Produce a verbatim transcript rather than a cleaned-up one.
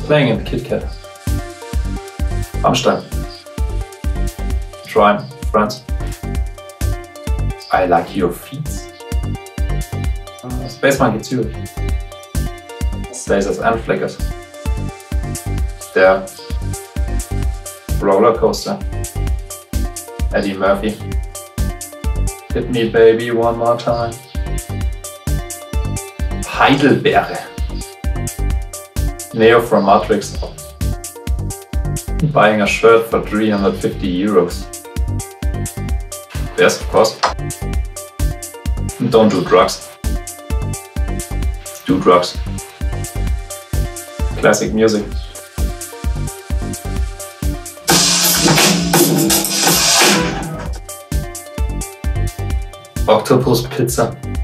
Playing in the Kit Kat. Rammstein. Triumph, France. I like your feet. Uh, Space Monkey Zürich. Slazers and Flickers. Der Rollercoaster. Eddie Murphy. Hit me baby one more time. Heidelbeere. Neo from Matrix. Buying a shirt for three hundred fifty euros. Yes, of course. Don't do drugs. Do drugs. Classic music. Octopus Pizza.